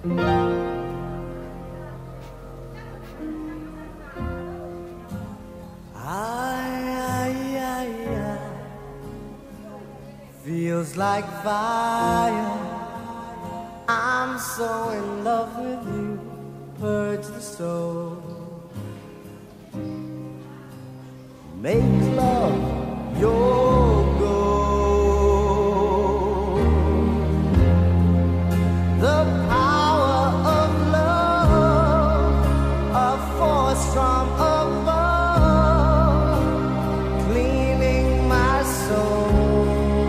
Feels like fire. I'm so in love with you. Purge the soul. Make love your goal. The power of love, a force from above, cleaning my soul.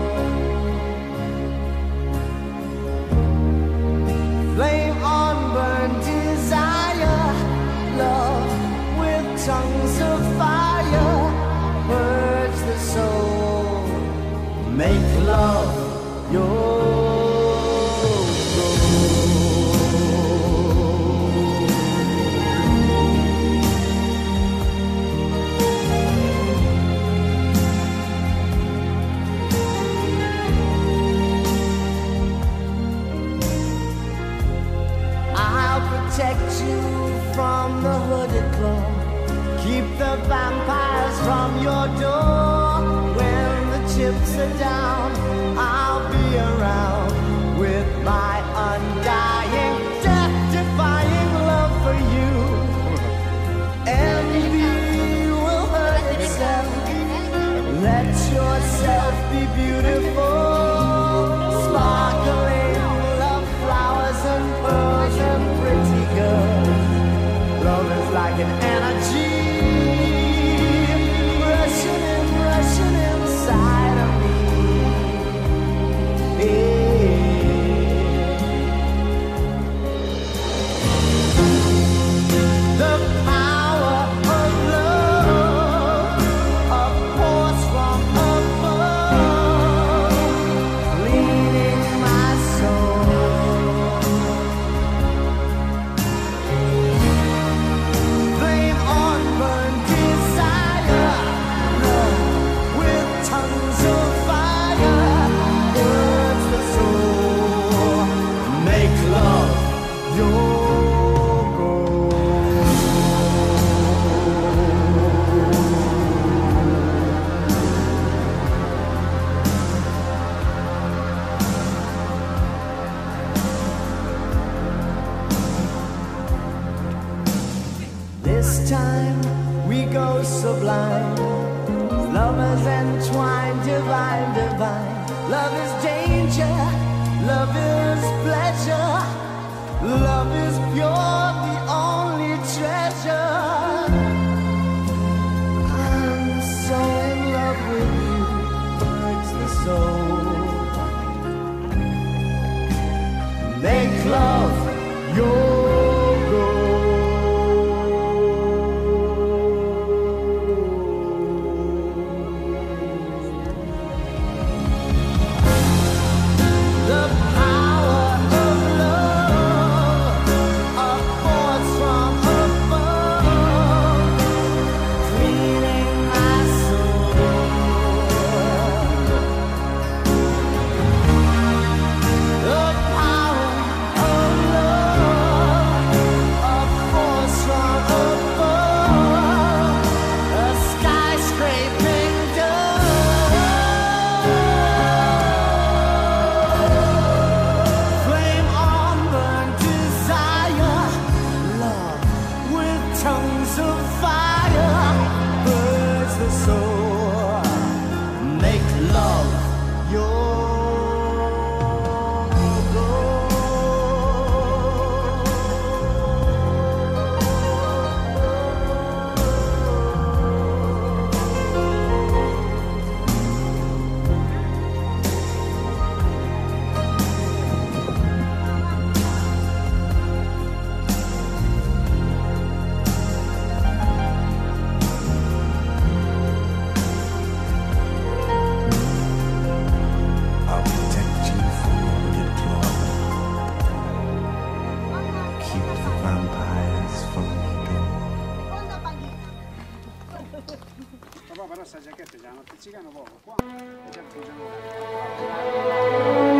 Flame on burn desire, love with tongues of fire, purge the soul, make love your protect you from the hooded claw. Keep the vampires from your door. When the chips are down, I'll be around with my undying, death-defying love for you. Envy will hurt itself. Let yourself be beautiful. Sparkling love flowers and pearls and pretty girls. Love is like an energy rushing inside of me. The power of love, a force from above, leading my soul. Flame on burn desire, love with tongues of fire, burns the soul, make love your This time we go sublime. Lovers entwined, divine, divine. Love is danger, love is pleasure. Love is pure, the only treasure. I'm so in love with you, hurts the soul. Make love your tongues of fire, burns the soul, make love your però sta giacchetta già non pizzicano poco qua.